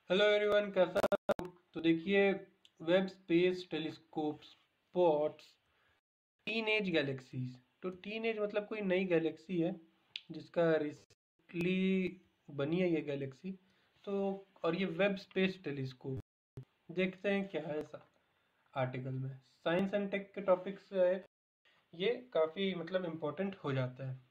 Hello everyone, कैसा हो? तो देखिए, Webb space telescope spots teenage galaxies. तो टीनेज मतलब कोई नई गैलेक्सी है जिसका रिसेंटली बनी है ये गैलेक्सी। तो और ये वेब स्पेस टेलीस्कोप, देखते हैं क्या है आर्टिकल में। साइंस एंड टेक के टॉपिक्स है, ये काफ़ी मतलब इम्पोर्टेंट हो जाता है।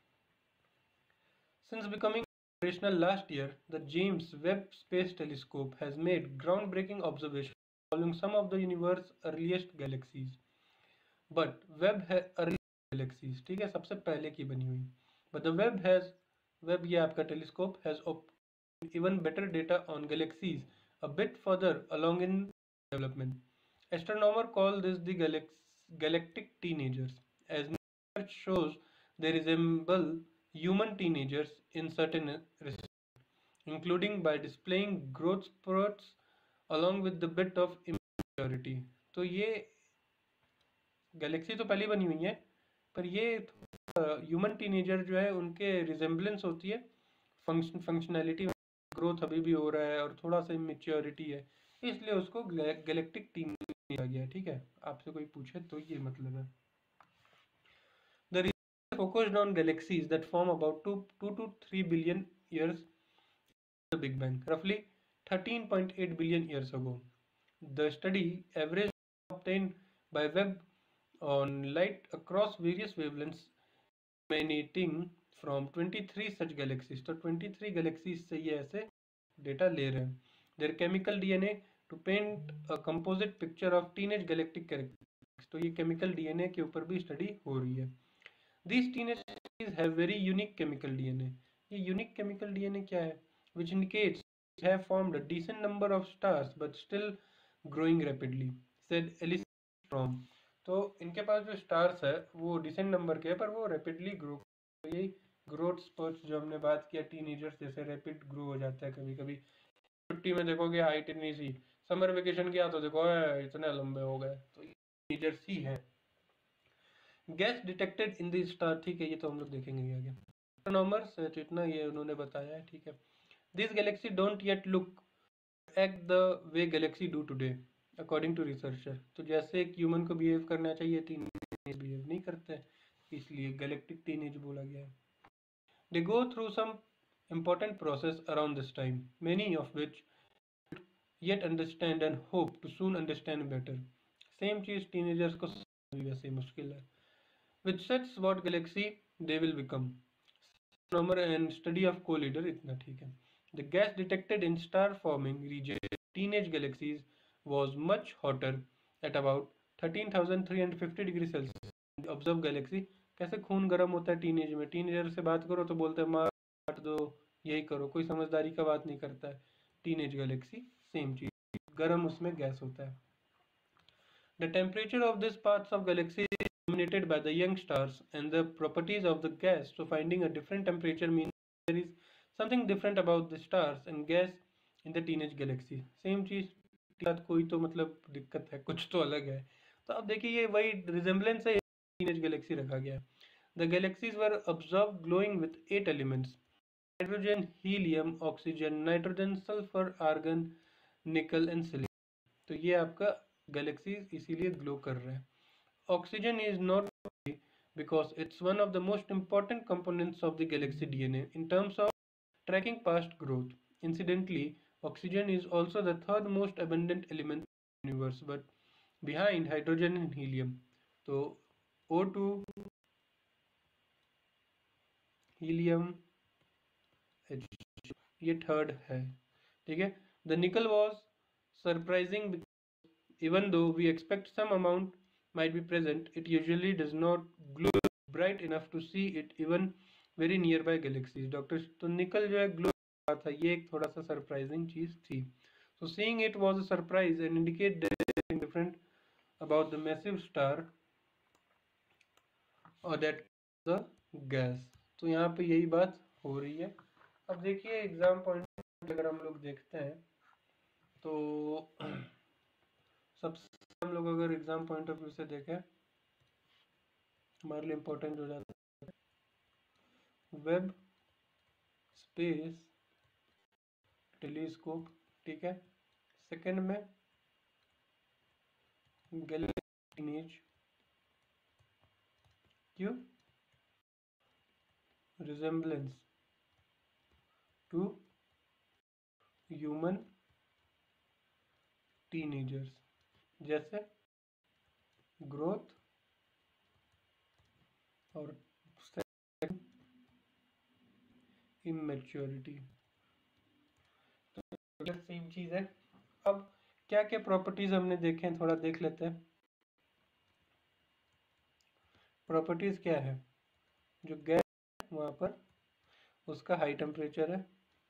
Since becoming operational last year, the James Webb Space Telescope has made groundbreaking observations following some of the universe's earliest galaxies. But Webb है early galaxies, ठीक है, सबसे पहले की बनी हुई। But the Webb ये आपका telescope has obtained even better data on galaxies a bit further along in development. Astronomers call this the galactic teenagers, as research shows they resemble human teenagers in certain respects, including by displaying growth spurts along with the bit of immaturity. तो ये Galaxy तो पहले बनी हुई है, पर ये human teenager जो है उनके रिजेम्बलेंस होती है। फंक्शनैलिटी ग्रोथ अभी भी हो रहा है और थोड़ा सा इमेच्योरिटी है, इसलिए उसको गैलेक्टिक टीन दिया गया है। ठीक है, आपसे कोई पूछे तो ये मतलब है। The research focused on galaxies that form about 2 to 3 billion years the Big Bang, roughly 13.8 billion years ago. The study average obtained by Webb on light across various wavelengths emanating from 23 such galaxies. तो 23 galaxies से ये ऐसे data ले रहे हैं। Their chemical DNA to paint a composite picture of teenage galactic characteristics. तो ये chemical DNA के ऊपर भी स्टडी हो रही है। These teenage galaxies have very unique chemical DNA. ये unique chemical DNA क्या है? Which indicates they have formed a decent number of stars but still growing rapidly, said Alice Strom. तो इनके पास जो स्टार्स है वो डिसेंट नंबर के है, पर वो रैपिडली ग्रो। तो यही ग्रोथ स्पर्ट्स जो हमने बात किया, टीनेजर्स जैसे रैपिड ग्रो हो जाता है। कभी कभी छुट्टी में देखोगे हाइट इतनी सी, समर वेकेशन किया तो देखो इतने लंबे हो गए। तो ये टीनेजर्स ही है। Gas detected in the star, ठीक है, ये तो हम लोग देखेंगे ही आगे। एस्ट्रोनॉमर्स तो इतना ये उन्होंने बताया है। ठीक है, this galaxy don't yet look act the way galaxy do today according to researcher. तो जैसे एक ह्यूमन को बिहेव करना चाहिए, टीनेज बिहेव नहीं करते, इसलिए गैलेक्टिक टीनेज बोला गया है। They go through some important process around this time, many of which yet understand and hope to soon understand better. Same चीज टीनेजर्स को भी वैसे ही मुश्किल है। Which sets what galaxy they will become. Astronomer and study of collider, इतना ठीक है। The gas detected in star-forming region teenage galaxies was much hotter at about 13,350 degree Celsius. Observe galaxy, कैसे खून गर्म होता है टीनेज में। टीनेजर से बात करो तो बोलते हैं मार दो, यही करो, कोई समझदारी का बात नहीं करता है। टीनेज गैलेक्सी सेम चीज, गर्म उसमें गैस होता है। The temperature of these parts of galaxy is dominated by the young stars and the properties of the gas. So finding a different temperature means there is something different about the stars and gas in the teenage galaxy. Same चीज कोई तो मतलब दिक्कत है, कुछ तो अलग है। तो अब देखिए ये वही रिजेम्बलेंस है, टीनेज गैलेक्सी रखा गया है। The galaxies were observed glowing with 8 elements: hydrogen, helium, oxygen, nitrogen, sulfur, argon, nickel and silicon. तो ये आपका गैलेक्सीज इसीलिए ग्लो कर रहे हैं। Oxygen is not because it's one of the most important components of the galaxy DNA in terms of tracking past growth. Incidentally, oxygen is also the third most abundant element in the universe, but behind hydrogen and helium. So O2, helium, H, ये third है। ठीक है, the nickel was surprising because even though we expect some amount might be present, it usually does not glow bright enough to see it even very nearby galaxies. Doctor तो निकल जो है glow था, ये एक थोड़ा सा सरप्राइजिंग चीज थी। So seeing it was a surprise and indicate something different about the massive star or that the gas. तो यहाँ पे यही बात हो रही है। अब देखिए एग्जाम पॉइंट अगर हम लोग देखते हैं तो सबसे हम लोग अगर एग्जाम पॉइंट ऑफ व्यू से देखें, हमारे लिए इम्पोर्टेंट हो जाता है वेब स्पेस टेलीस्कोप ठीक है। सेकंड में गैलेक्सी टीनेज, क्यों? रिजेम्बलेंस टू ह्यूमन टीनेजर्स, जैसे ग्रोथ और इमेच्योरिटी, तो सेम चीज है। अब क्या क्या प्रॉपर्टीज हमने देखे हैं, थोड़ा देख लेते हैं। प्रॉपर्टीज क्या है? जो गैस वहां पर उसका हाई टेम्परेचर है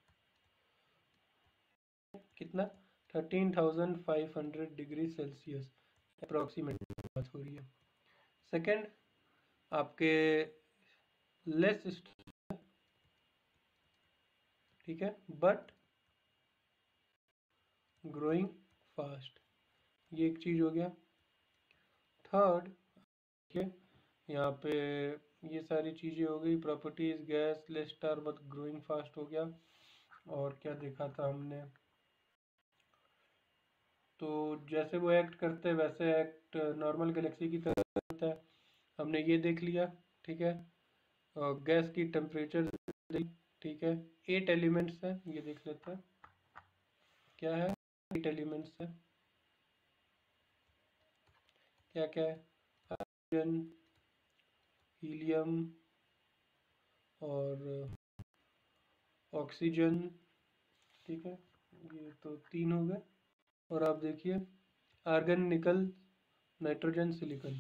कितना, 13,500 डिग्री सेल्सियस अप्रोक्सीमेट बात हो रही है। सेकंड, आपके लेस, ठीक है, बट ग्रोइंग फास्ट, ये एक चीज हो गया। थर्ड, देखिए यहाँ पे ये सारी चीजें हो गई, properties, gas, less star but growing fast हो गया। और क्या देखा था हमने, तो जैसे वो एक्ट करते हैं वैसे एक्ट नॉर्मल गैलेक्सी की तरह करता है, हमने ये देख लिया, ठीक है। और गैस की टेम्परेचर, ठीक है। 8 एलिमेंट्स है, ये देख लेते हैं क्या है। 8 एलिमेंट्स है, क्या क्या है? हाइड्रोजन, हीलियम और ऑक्सीजन, ठीक है। ये तो 3 हो गए। और आप देखिए आर्गन, निकल, नाइट्रोजन, सिलिकॉन,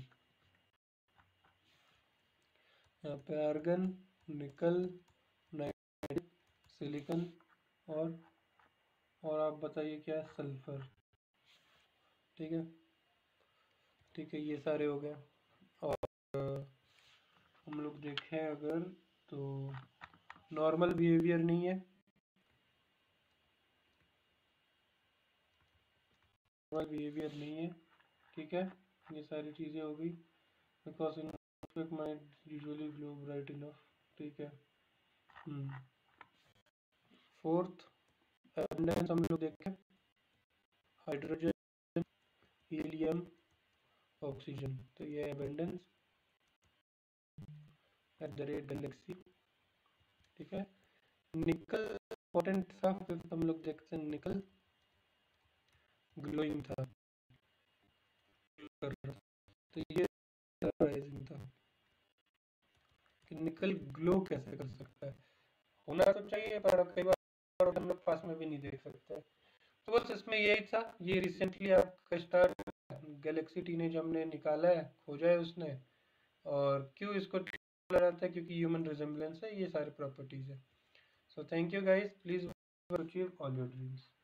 यहाँ पे आर्गन, निकल, नाइट्रोजन, सिलिकॉन और आप बताइए क्या है, सल्फर, ठीक है। ठीक है, ये सारे हो गए। और हम लोग देखें अगर, तो नॉर्मल बिहेवियर नहीं है, नॉर्मल बिहेवियर नहीं है, ठीक है। ये सारी चीज़ें हो गई, because in mind usually glow bright enough, ठीक है। फोर्थ, एबंडेंस हम लोग देखें, हाइड्रोजन, हीलियम, ऑक्सीजन, तो ये abundance at the rate galaxy, ठीक है। निकल इंपॉर्टेंट था, फिफ्थ हम लोग देखते हैं, निकल ग्लोइंग था, तो ये सरप्राइजिंग था कि निकल ग्लो कैसे कर सकता है। होना तो चाहिए पर कई बार हम लोग पास में भी नहीं देख सकते। तो बस इसमें यही था, ये रिसेंटली आपका स्टार गैलेक्सी टीनेज हमने निकाला है, खोजा है उसने। और क्यों इसको बोला जाता है, क्योंकि ह्यूमन रिजेम्बलेंस है, ये सारी प्रॉपर्टीज है। So thank you guys, please achieve all your dreams.